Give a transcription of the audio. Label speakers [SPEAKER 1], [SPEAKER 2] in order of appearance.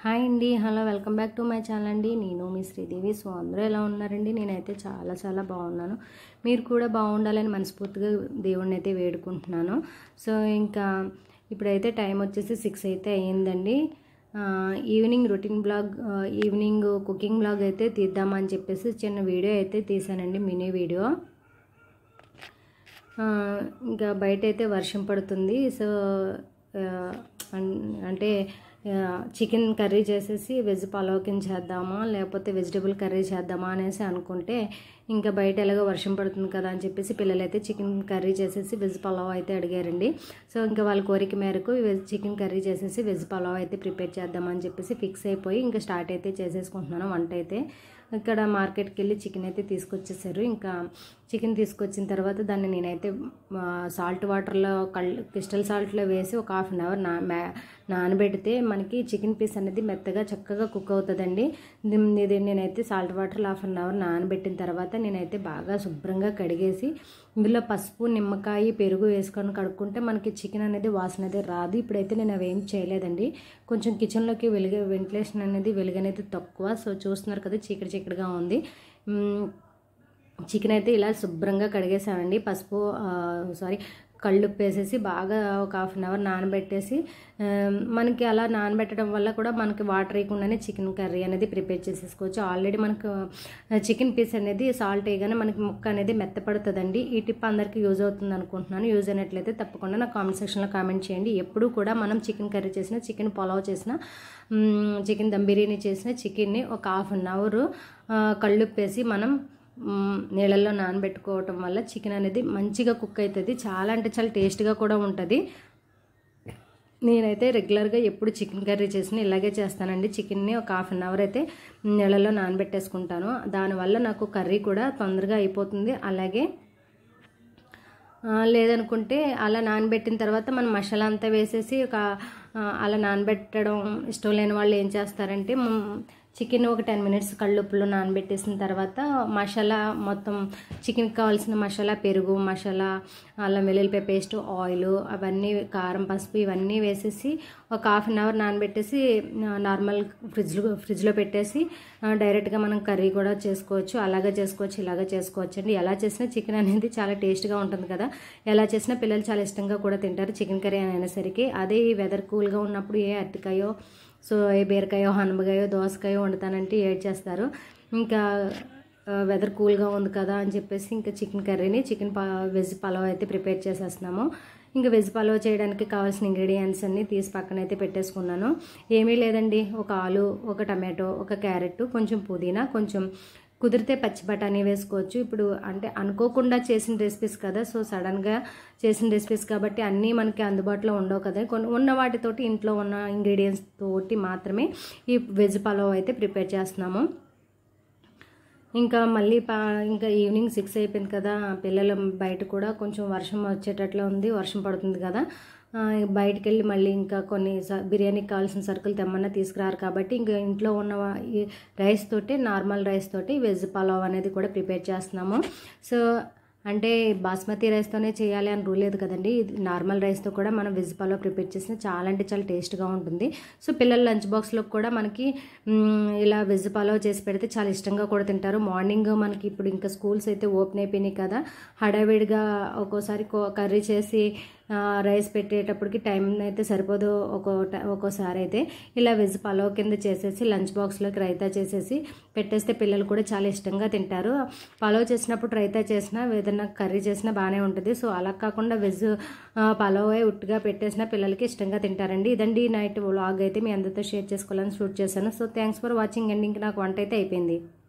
[SPEAKER 1] Hi అండి, hello, welcome back to my channel అండి. నేను మీ శ్రీదేవి. సో అందరూ ఎలా ఉన్నారండి? నేనైతే చాలా బాగున్నాను. మీరు కూడా బాగుండాలని మనస్ఫూర్తిగా దేవుడిని అయితే వేడుకుంటున్నాను. సో ఇంకా ఇప్పుడైతే టైం వచ్చేసి 6 అయితే అయ్యిందండి. Evening routine blog, evening cooking blog అయితే తీద్దామని చెప్పేసి చిన్న వీడియో అయితే తీసానండి, మినీ వీడియో. ఇంకా బయట అయితే వర్షం పడుతుంది. సో అంటే చికెన్ కర్రీ చేసేసి వెజ్ పలావ్ కింద చేద్దామా లేకపోతే వెజిటబుల్ కర్రీ చేద్దామా అనేసి అనుకుంటే, ఇంకా బయట ఎలాగో వర్షం పడుతుంది కదా అని చెప్పేసి పిల్లలు అయితే చికెన్ కర్రీ చేసేసి వెజ్ పలావ్ అయితే అడిగారండి. సో ఇంకా వాళ్ళ కోరిక మేరకు చికెన్ కర్రీ చేసేసి వెజ్ పలావ్ అయితే ప్రిపేర్ చేద్దామని చెప్పేసి ఫిక్స్ అయిపోయి ఇంకా స్టార్ట్ అయితే చేసేసుకుంటున్నాను వంట అయితే. ఇక్కడ మార్కెట్కి వెళ్ళి చికెన్ అయితే తీసుకొచ్చేసారు. ఇంకా చికెన్ తీసుకొచ్చిన తర్వాత దాన్ని నేనైతే సాల్ట్ వాటర్లో క్రిస్టల్ సాల్ట్లో వేసి ఒక ½ అన్ అవర్ నానబెడితే మనకి చికెన్ పీస్ అనేది మెత్తగా చక్కగా కుక్ అవుతుందండి. ఇది నేనైతే సాల్ట్ వాటర్లో ½ అన్ అవర్ నానబెట్టిన తర్వాత నేనైతే బాగా శుభ్రంగా కడిగేసి ఇందులో పసుపు, నిమ్మకాయ, పెరుగు వేసుకొని కడుక్కుంటే మనకి చికెన్ అనేది వాసన అనేది రాదు. ఇప్పుడైతే నేను అవేం చేయలేదండి. కొంచెం కిచెన్లోకి వెంటిలేషన్ అనేది వెలుగనేది తక్కువ. సో చూస్తున్నారు కదా, చీకటిగా ఉంది. చికెన్ అయితే ఇలా శుభ్రంగా కడిగేసానండి. కళ్ళుప్పు వేసేసి బాగా ఒక ½ అన్ అవర్ నానబెట్టేసి, మనకి అలా నానబెట్టడం వల్ల కూడా మనకి వాటర్ వేయకుండానే చికెన్ కర్రీ అనేది ప్రిపేర్ చేసేసుకోవచ్చు. ఆల్రెడీ మనకు చికెన్ పీస్ అనేది సాల్ట్ వేయగానే మనకి ముక్క అనేది మెత్తపడుతుందండి. ఈ టిప్ అందరికీ యూజ్ అవుతుంది అనుకుంటున్నాను. యూజ్ అయినట్లయితే తప్పకుండా నా కామెంట్ సెక్షన్లో కామెంట్ చేయండి. ఎప్పుడు కూడా మనం చికెన్ కర్రీ చేసినా, చికెన్ పులావ్ చేసినా, చికెన్ దమ్ బిర్యానీ చేసినా చికెన్ని ఒక ½ అన్ అవర్ కళ్ళుప్పు వేసి మనం నీళ్ళల్లో నానబెట్టుకోవటం వల్ల చికెన్ అనేది మంచిగా కుక్ అవుతుంది. చాలా అంటే చాలా టేస్ట్గా కూడా ఉంటుంది. నేనైతే రెగ్యులర్గా ఎప్పుడు చికెన్ కర్రీ చేసినా ఇలాగే చేస్తానండి. చికెన్ని ఒక ½ అన్ అవర్ అయితే నీళ్ళల్లో నానబెట్టేసుకుంటాను. దానివల్ల నాకు కర్రీ కూడా తొందరగా అయిపోతుంది. అలాగే లేదనుకుంటే అలా నానబెట్టిన తర్వాత మనం మసాలా అంతా వేసేసి అలా నానబెట్టడం ఇష్టం లేని వాళ్ళు ఏం చేస్తారంటే, చికెన్ ఒక 10 మినిట్స్ కళ్ళుప్పులో నానబెట్టేసిన తర్వాత మసాలా మొత్తం చికెన్కి కావాల్సిన మసాలా, పెరుగు మసాలా, అల్లం వెల్లుల్లిపాయ పేస్ట్, ఆయిల్, అవన్నీ కారం, పసుపు ఇవన్నీ వేసేసి ఒక ½ అన్ అవర్ నానబెట్టేసి నార్మల్ ఫ్రిడ్జ్లో పెట్టేసి డైరెక్ట్గా మనం కర్రీ కూడా చేసుకోవచ్చు. అలాగే చేసుకోవచ్చు, ఇలాగే చేసుకోవచ్చు అండి. ఎలా చేసినా చికెన్ అనేది చాలా టేస్ట్గా ఉంటుంది కదా. ఎలా చేసినా పిల్లలు చాలా ఇష్టంగా కూడా తింటారు చికెన్ కర్రీ అనేసరికి. అదే ఈ వెదర్ కూల్గా ఉన్నప్పుడు ఏ అరటికాయో, సో ఏ బీరకాయో, హనుమకాయో, దోసకాయో వండుతానంటే ఏడ్ చేస్తారు. ఇంకా వెదర్ కూల్గా ఉంది కదా అని చెప్పేసి ఇంకా చికెన్ వెజ్ పలావ్ అయితే ప్రిపేర్ చేసేస్తున్నాము. ఇంకా వెజ్ పలావ్ చేయడానికి కావాల్సిన ఇంగ్రీడియంట్స్ అన్నీ తీసి పక్కనైతే పెట్టేసుకున్నాను. ఏమీ లేదండి, ఒక ఆలు, ఒక టమాటో, ఒక క్యారెట్, కొంచెం పుదీనా, కొంచెం కుదిరితే పచ్చి బఠానీ వేసుకోవచ్చు. ఇప్పుడు అంటే అనుకోకుండా చేసిన రెసిపీస్ కదా, సో సడన్గా చేసిన రెసిపీస్ కాబట్టి అన్నీ మనకి అందుబాటులో ఉండవు కదా. కొన్ని ఉన్న వాటితోటి, ఇంట్లో ఉన్న ఇంగ్రీడియంట్స్ తోటి మాత్రమే ఈ వెజ్ పలావ్ అయితే ప్రిపేర్ చేస్తున్నాము. ఇంకా మళ్ళీ ఇంకా ఈవినింగ్ 6 అయిపోయింది కదా, పిల్లలు బయట కూడా కొంచెం వర్షం వచ్చేటట్లు ఉంది, వర్షం పడుతుంది కదా. బయటికి వెళ్ళి మళ్ళీ ఇంకా కొన్ని బిర్యానీకి కావాల్సిన సరుకులు తెమ్మన్నా తీసుకురారు కాబట్టి ఇంకా ఇంట్లో ఉన్న ఈ రైస్ తోటి, నార్మల్ రైస్ తోటి వెజ్ పలావ్ అనేది కూడా ప్రిపేర్ చేస్తున్నాము. సో అంటే బాస్మతి రైస్తోనే చేయాలి అని రూల్ లేదు కదండి. నార్మల్ రైస్తో కూడా మనం వెజ్ పలావ్ ప్రిపేర్ చేసిన చాలా అంటే చాలా టేస్ట్గా ఉంటుంది. సో పిల్లల లంచ్ బాక్స్లో కూడా మనకి ఇలా వెజ్ పలావ్ చేసి పెడితే చాలా ఇష్టంగా కూడా తింటారు. మార్నింగ్ మనకి ఇప్పుడు ఇంకా స్కూల్స్ అయితే ఓపెన్ అయిపోయినాయి కదా, హడావిడిగా ఒక్కోసారి కర్రీ చేసి రైస్ పెట్టేటప్పటికి టైం అయితే సరిపోదు. ఒక్కోసారి అయితే ఇలా వెజ్ పలావ్ కింద చేసేసి లంచ్ బాక్స్లోకి రైతా చేసేసి పెట్టేస్తే పిల్లలు కూడా చాలా ఇష్టంగా తింటారు. పలావ్ చేసినప్పుడు రైతా చేసినా ఏదైనా కర్రీ చేసినా బాగానే ఉంటుంది. సో అలా కాకుండా వెజ్ పలావ్ ఉట్టిగా పెట్టేసినా పిల్లలకి ఇష్టంగా తింటారండి. ఇదండి నైట్ వ్లాగ్ అయితే మీ అందరితో షేర్ చేసుకోవాలని షూట్ చేశాను. సో థ్యాంక్స్ ఫర్ వాచింగ్ అండి. ఇంకా నాకు వంట అయితే అయిపోయింది.